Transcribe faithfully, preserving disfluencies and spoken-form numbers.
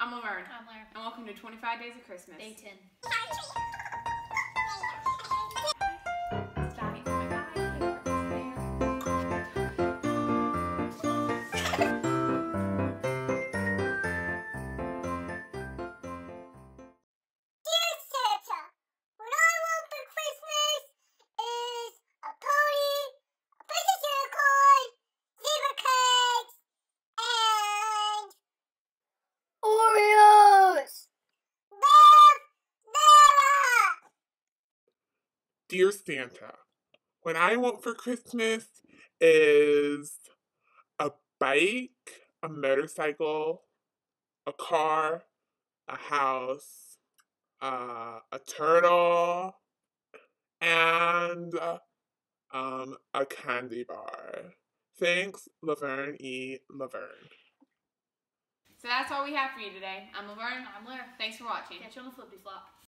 I'm Laverne. I'm Blair. And welcome to twenty-five Days of Christmas. Day ten. Stocking for my guy. Dear Santa, what I want for Christmas is a pony, a British unicorn, zebra cakes, and Oreos! Love, Lara! Dear Santa, what I want for Christmas is a bike, a motorcycle, a car, a house, uh, a turtle, and uh, um, a candy bar. Thanks, Laverne E. Laverne. So that's all we have for you today. I'm Laverne. I'm Blair. Thanks for watching. Catch you on the flippity flop.